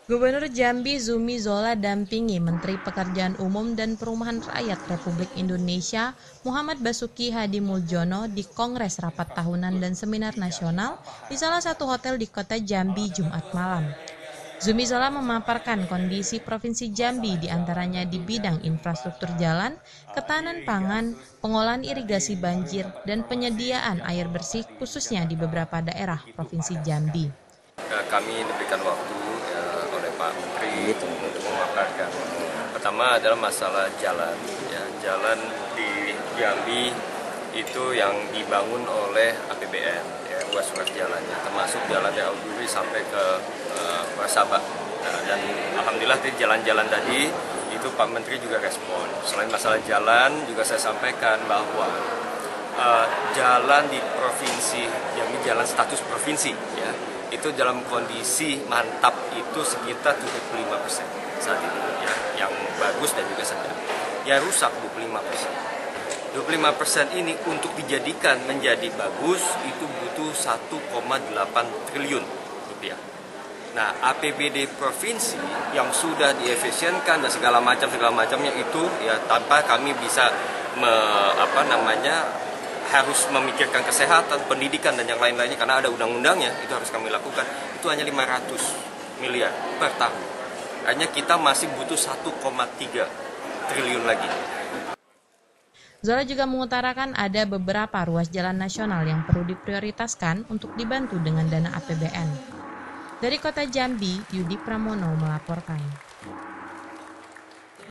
Gubernur Jambi Zumi Zola dampingi Menteri Pekerjaan Umum dan Perumahan Rakyat Republik Indonesia Muhammad Basuki Hadimuljono di Kongres Rapat Tahunan dan Seminar Nasional di salah satu hotel di kota Jambi Jumat malam. Zumi Zola memaparkan kondisi Provinsi Jambi diantaranya di bidang infrastruktur jalan, ketahanan pangan, pengolahan irigasi banjir, dan penyediaan air bersih khususnya di beberapa daerah Provinsi Jambi. Kami diberikan waktu oleh Pak Menteri untuk memaparkan. Pertama adalah masalah jalan. Jalan di Jambi itu yang dibangun oleh APBN, ruas-ruas jalannya, termasuk jalan dari Auduri sampai ke Sabah. Dan alhamdulillah di jalan-jalan tadi itu Pak Menteri juga respon. Selain masalah jalan, juga saya sampaikan bahwa jalan di provinsi Jambi, jalan status provinsi, itu dalam kondisi mantap itu sekitar 75% saat ini, yang bagus dan juga sedang. Yang rusak 25%. 25% ini untuk dijadikan menjadi bagus itu butuh 1,8 triliun rupiah. Nah, APBD provinsi yang sudah diefisienkan dan segala macamnya itu tanpa kami bisa harus memikirkan kesehatan, pendidikan dan yang lain-lainnya karena ada undang-undangnya, itu harus kami lakukan. Itu hanya 500 miliar per tahun. Hanya kita masih butuh 1,3 triliun lagi. Zola juga mengutarakan ada beberapa ruas jalan nasional yang perlu diprioritaskan untuk dibantu dengan dana APBN. Dari Kota Jambi, Yudi Pramono melaporkan.